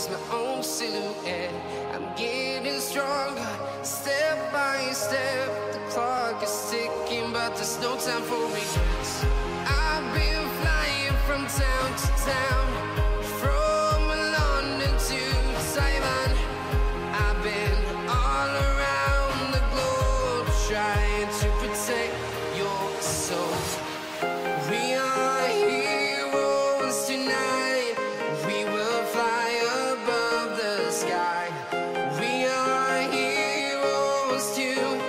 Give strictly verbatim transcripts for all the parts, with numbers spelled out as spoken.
my own silhouette. I'm getting stronger, step by step. The clock is ticking, but there's no time for regrets. I've been flying from town to town, from London to Taiwan. I've been all around the globe, trying to protect your soul. We are heroes tonight. We will fly above the sky. We are heroes tonight.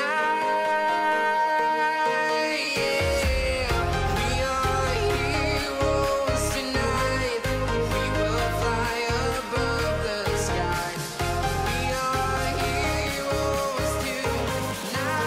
Yeah. We are heroes tonight. We will fly above the sky. We are heroes tonight. Yeah.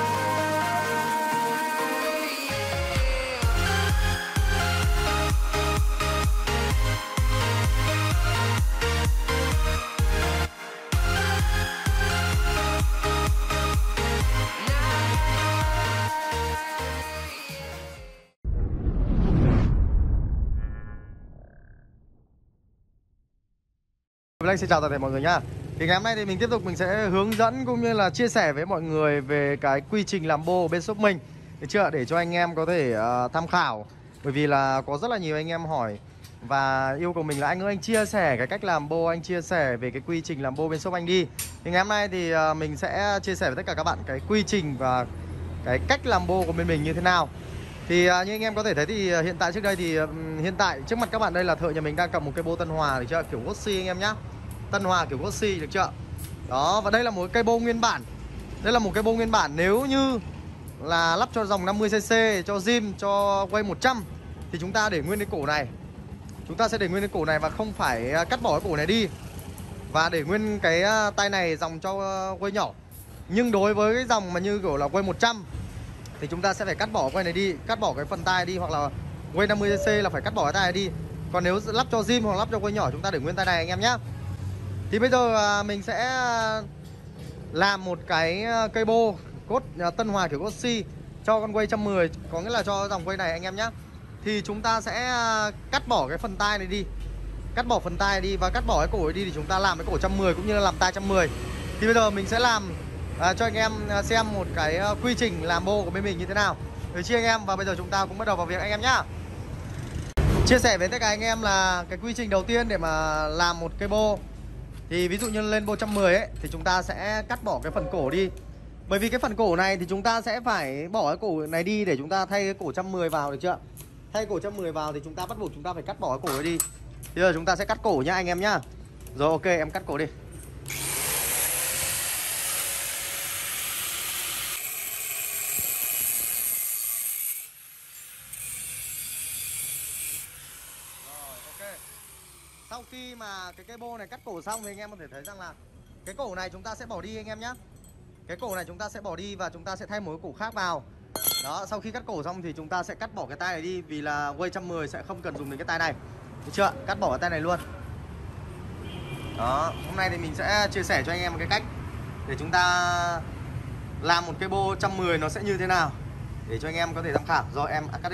Anh xin chào toàn thể mọi người nhá. Thì ngày hôm nay thì mình tiếp tục mình sẽ hướng dẫn cũng như là chia sẻ với mọi người về cái quy trình làm bô bên shop mình, được chưa? Để cho anh em có thể uh, tham khảo. Bởi vì là có rất là nhiều anh em hỏi và yêu cầu mình là anh ơi, anh chia sẻ cái cách làm bô, anh chia sẻ về cái quy trình làm bô bên shop anh đi. Thì ngày hôm nay thì uh, mình sẽ chia sẻ với tất cả các bạn cái quy trình và cái cách làm bô của bên mình như thế nào. Thì uh, như anh em có thể thấy thì uh, hiện tại trước đây thì uh, hiện tại trước mặt các bạn đây là thợ nhà mình đang cầm một cây bô Tân Hòa, được chưa? Kiểu Gossi anh em nhá. Tân Hòa kiểu Gossi, được chưa? Đó, và đây là một cây bô nguyên bản. Đây là một cây bô nguyên bản. Nếu như là lắp cho dòng năm mươi xê xê, cho zim, cho quay một trăm thì chúng ta để nguyên cái cổ này. Chúng ta sẽ để nguyên cái cổ này và không phải cắt bỏ cái cổ này đi. Và để nguyên cái tay này dòng cho quay nhỏ. Nhưng đối với cái dòng mà như kiểu là quay một trăm thì chúng ta sẽ phải cắt bỏ quay này đi, cắt bỏ cái phần tay đi, hoặc là quay năm mươi xê xê là phải cắt bỏ cái tay này đi. Còn nếu lắp cho zim hoặc lắp cho quay nhỏ chúng ta để nguyên tay này anh em nhé. Thì bây giờ mình sẽ làm một cái cây bô cốt Tân Hòa kiểu Gossi cho con quay một trăm mười, có nghĩa là cho dòng quay này anh em nhé. Thì chúng ta sẽ cắt bỏ cái phần tai này đi, cắt bỏ phần tai đi và cắt bỏ cái cổ này đi để chúng ta làm cái cổ một trăm mười cũng như là làm tai một trăm mười. Thì bây giờ mình sẽ làm à, cho anh em xem một cái quy trình làm bô của bên mình như thế nào, được chưa anh em? Và bây giờ chúng ta cũng bắt đầu vào việc anh em nhá. Chia sẻ với tất cả anh em là cái quy trình đầu tiên để mà làm một cây bô. Thì ví dụ như lên bô một trăm mười ấy thì chúng ta sẽ cắt bỏ cái phần cổ đi. Bởi vì cái phần cổ này thì chúng ta sẽ phải bỏ cái cổ này đi để chúng ta thay cái cổ một trăm mười vào, được chưa? Thay cổ một trăm mười vào thì chúng ta bắt buộc chúng ta phải cắt bỏ cái cổ này đi. Bây giờ chúng ta sẽ cắt cổ nhá anh em nhá. Rồi ok, em cắt cổ đi. Sau khi mà cái cây bô này cắt cổ xong thì anh em có thể thấy rằng là cái cổ này chúng ta sẽ bỏ đi anh em nhé. Cái cổ này chúng ta sẽ bỏ đi và chúng ta sẽ thay một cái cổ khác vào. Đó, sau khi cắt cổ xong thì chúng ta sẽ cắt bỏ cái tay này đi. Vì là quay một trăm mười sẽ không cần dùng đến cái tay này, được chưa? Cắt bỏ cái tay này luôn. Đó, hôm nay thì mình sẽ chia sẻ cho anh em một cái cách để chúng ta làm một cây bô một trăm mười nó sẽ như thế nào, để cho anh em có thể tham khảo. Rồi em cắt đi.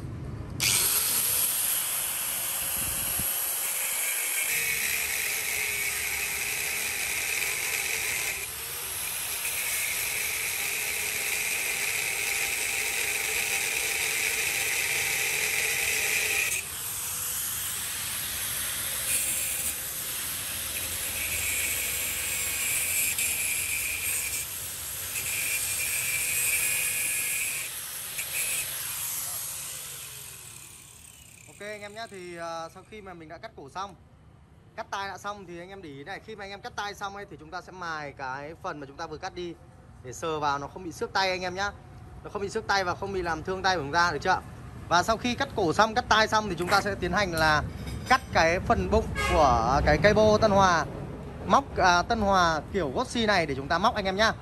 Ok anh em nhé, thì uh, sau khi mà mình đã cắt cổ xong, cắt tai đã xong thì anh em để ý này, khi mà anh em cắt tai xong ấy thì chúng ta sẽ mài cái phần mà chúng ta vừa cắt đi để sờ vào nó không bị xước tay anh em nhá. Nó không bị xước tay và không bị làm thương tay của chúng ta, được chưa? Và sau khi cắt cổ xong, cắt tai xong thì chúng ta sẽ tiến hành là cắt cái phần bụng của cái cây bô Tân Hòa, móc à, Tân Hòa kiểu Gossi này để chúng ta móc anh em nhá.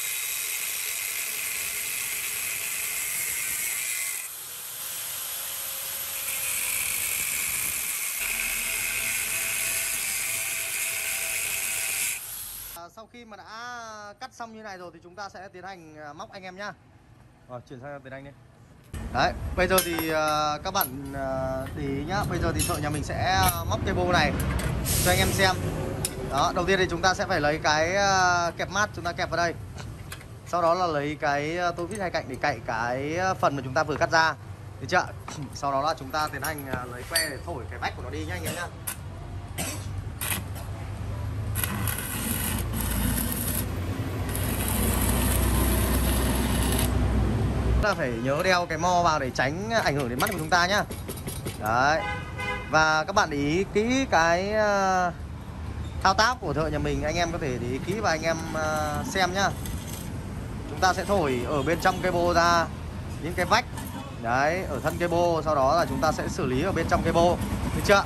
Sau khi mà đã cắt xong như này rồi thì chúng ta sẽ tiến hành móc anh em nhá. Rồi chuyển sang Tiến Anh đi. Đấy, bây giờ thì uh, các bạn uh, để ý nhá. Bây giờ thì thợ nhà mình sẽ móc cái bô này cho anh em xem. Đó, đầu tiên thì chúng ta sẽ phải lấy cái uh, kẹp mát chúng ta kẹp vào đây. Sau đó là lấy cái tô vít hai cạnh để cạy cái phần mà chúng ta vừa cắt ra. Được chưa? Sau đó là chúng ta tiến hành uh, lấy que để thổi cái vách của nó đi nhá anh em nhá. Chúng ta phải nhớ đeo cái mo vào để tránh ảnh hưởng đến mắt của chúng ta nhá. Đấy. Và các bạn để ý kỹ cái uh, thao tác của thợ nhà mình, anh em có thể để ý kỹ và anh em uh, xem nhá. Chúng ta sẽ thổi ở bên trong cây bô ra những cái vách. Đấy, ở thân cây bô, sau đó là chúng ta sẽ xử lý ở bên trong cây bô. Được chưa?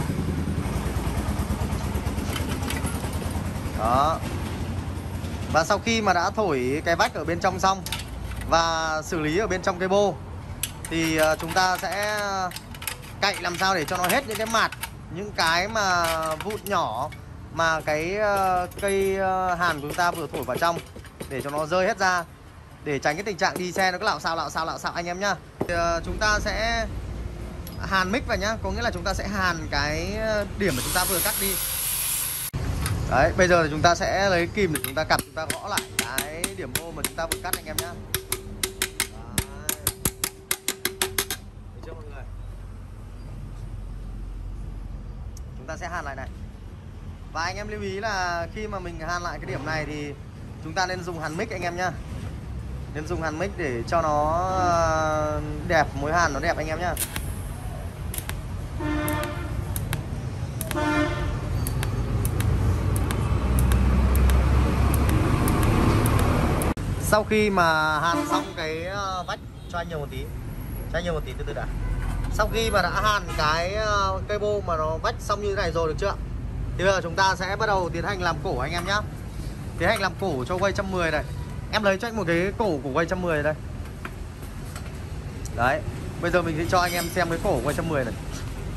Đó. Và sau khi mà đã thổi cái vách ở bên trong xong và xử lý ở bên trong cây bô thì chúng ta sẽ cạy làm sao để cho nó hết những cái mạt, những cái mà vụn nhỏ mà cái cây hàn của chúng ta vừa thổi vào trong, để cho nó rơi hết ra, để tránh cái tình trạng đi xe nó cứ lạo xạo lạo xạo lạo xạo anh em nhá. Thì, uh, chúng ta sẽ hàn mic vào nhá, có nghĩa là chúng ta sẽ hàn cái điểm mà chúng ta vừa cắt đi. Đấy, bây giờ thì chúng ta sẽ lấy kìm để chúng ta cặp, chúng ta gõ lại cái điểm bô mà chúng ta vừa cắt anh em nhá. Được chưa mọi người? Chúng ta sẽ hàn lại này. Và anh em lưu ý là khi mà mình hàn lại cái điểm này thì chúng ta nên dùng hàn mic anh em nhá. Nên dùng hàn mic để cho nó đẹp, mối hàn nó đẹp anh em nhá. Sau khi mà hàn xong cái vách, cho anh nhiều một tí, cho anh nhiều một tí từ từ đã. Sau khi mà đã hàn cái cây bô mà nó vách xong như thế này rồi, được chưa? Thì bây giờ chúng ta sẽ bắt đầu tiến hành làm cổ anh em nhá. Tiến hành làm cổ cho quay một trăm mười này. Em lấy cho anh một cái cổ của quay một trăm mười đây. Đấy, bây giờ mình sẽ cho anh em xem cái cổ quay một trăm mười này.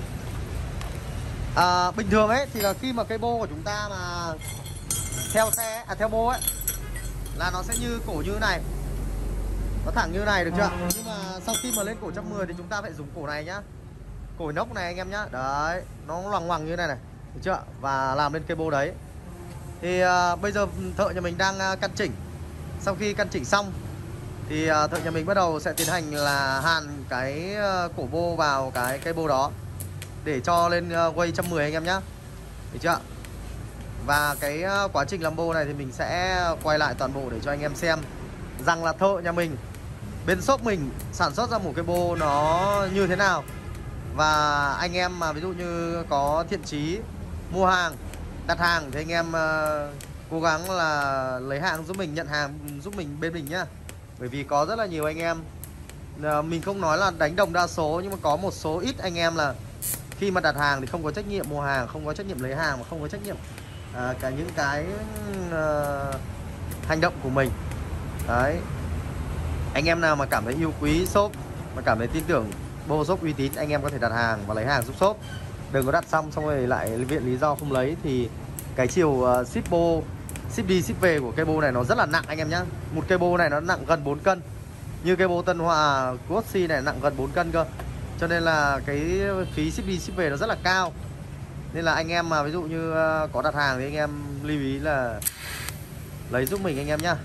À, bình thường ấy thì là khi mà cây bô của chúng ta mà theo xe, à theo bô ấy, là nó sẽ như cổ như thế này, nó thẳng như thế này, được chưa? Nhưng mà sau khi mà lên cổ một trăm mười thì chúng ta phải dùng cổ này nhá. Cổ inox này anh em nhá. Đấy, nó loằng ngoằng như thế này này, được chưa? Và làm lên cây bô đấy. Thì uh, bây giờ thợ nhà mình đang uh, căn chỉnh. Sau khi căn chỉnh xong thì uh, thợ nhà mình bắt đầu sẽ tiến hành là hàn cái uh, cổ bô vào cái cây bô đó để cho lên uh, quay một trăm mười anh em nhá. Được chưa? Và cái uh, quá trình làm bô này thì mình sẽ quay lại toàn bộ để cho anh em xem rằng là thợ nhà mình, bên shop mình sản xuất ra một cái bô nó như thế nào. Và anh em mà ví dụ như có thiện chí mua hàng, đặt hàng thì anh em uh, cố gắng là lấy hàng giúp mình, nhận hàng giúp mình bên mình nhá. Bởi vì có rất là nhiều anh em, uh, mình không nói là đánh đồng đa số, nhưng mà có một số ít anh em là khi mà đặt hàng thì không có trách nhiệm mua hàng, không có trách nhiệm lấy hàng, mà không có trách nhiệm uh, cả những cái uh, hành động của mình. Đấy, anh em nào mà cảm thấy yêu quý shop, mà cảm thấy tin tưởng bô shop uy tín, anh em có thể đặt hàng và lấy hàng giúp shop. Đừng có đặt xong xong rồi lại viện lý do không lấy, thì cái chiều uh, ship bô, ship đi ship về của cây bô này nó rất là nặng anh em nhá. Một cây bô này nó nặng gần bốn cân. Như cây bô Tân Hòa Crossy này nặng gần bốn cân cơ. Cho nên là cái phí ship đi ship về nó rất là cao. Nên là anh em mà ví dụ như uh, có đặt hàng thì anh em lưu ý là lấy giúp mình anh em nhá.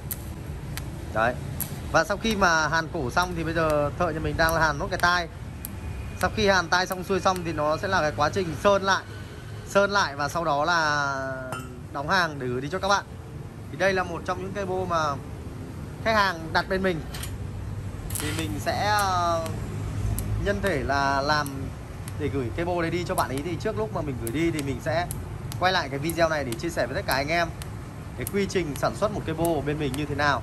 Đấy. Và sau khi mà hàn cổ xong thì bây giờ thợ nhà mình đang hàn nốt cái tai. Sau khi hàn tai xong xuôi xong thì nó sẽ là cái quá trình sơn lại. Sơn lại và sau đó là đóng hàng để gửi đi cho các bạn. Thì đây là một trong những cây bô mà khách hàng đặt bên mình. Thì mình sẽ nhân thể là làm để gửi cây bô đấy đi cho bạn ấy. Thì trước lúc mà mình gửi đi thì mình sẽ quay lại cái video này để chia sẻ với tất cả anh em cái quy trình sản xuất một cây bô bên mình như thế nào.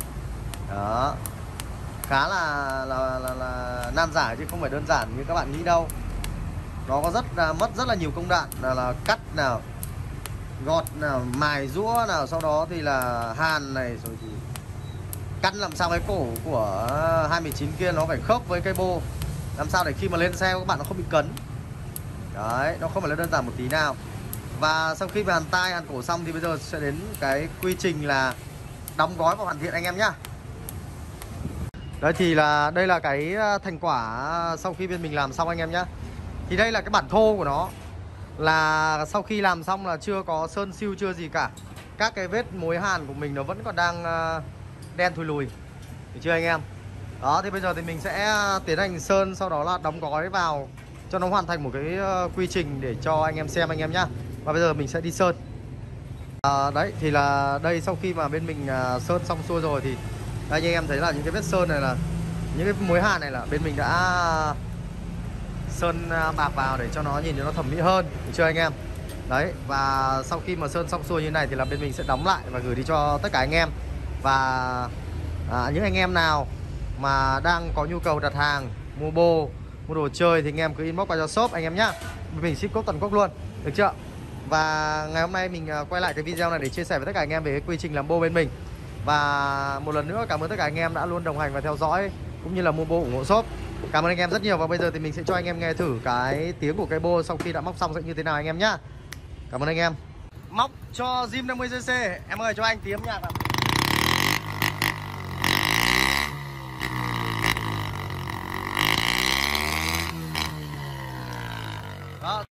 Đó, khá là, là, là, là nan giải chứ không phải đơn giản như các bạn nghĩ đâu. Nó có rất là mất rất là nhiều công đoạn, là, là cắt nào, gọt nào, mài rũa nào, sau đó thì là hàn này, rồi thì cắt làm sao cái cổ của hai một chín kia nó phải khớp với cây bô, làm sao để khi mà lên xe các bạn nó không bị cấn. Đấy, nó không phải là đơn giản một tí nào. Và sau khi mà hàn tai, hàn cổ xong thì bây giờ sẽ đến cái quy trình là đóng gói và hoàn thiện anh em nhá. Đấy thì là đây là cái thành quả sau khi bên mình làm xong anh em nhé. Thì đây là cái bản thô của nó, là sau khi làm xong là chưa có sơn siêu chưa gì cả. Các cái vết mối hàn của mình nó vẫn còn đang đen thui lùi, được chưa anh em? Đó thì bây giờ thì mình sẽ tiến hành sơn, sau đó là đóng gói vào cho nó hoàn thành một cái quy trình để cho anh em xem anh em nhá. Và bây giờ mình sẽ đi sơn. À, đấy thì là đây sau khi mà bên mình uh, sơn xong xuôi rồi thì đây, như anh em thấy là những cái vết sơn này là những cái mối hàn này là bên mình đã sơn uh, bạc vào để cho nó nhìn cho nó thẩm mỹ hơn, được chưa anh em? Đấy, và sau khi mà sơn xong xuôi như này thì là bên mình sẽ đóng lại và gửi đi cho tất cả anh em. Và à, những anh em nào mà đang có nhu cầu đặt hàng, mua bô, mua đồ chơi thì anh em cứ inbox vào cho shop anh em nhá. Mình ship code toàn quốc luôn, được chưa? Và ngày hôm nay mình quay lại cái video này để chia sẻ với tất cả anh em về cái quy trình làm bô bên mình. Và một lần nữa cảm ơn tất cả anh em đã luôn đồng hành và theo dõi cũng như là mua bô ủng hộ shop. Cảm ơn anh em rất nhiều. Và bây giờ thì mình sẽ cho anh em nghe thử cái tiếng của cây bô sau khi đã móc xong sẽ như thế nào anh em nhá. Cảm ơn anh em. Móc cho Zim năm mươi xê xê. Em ơi cho anh tí âm nhạc nào.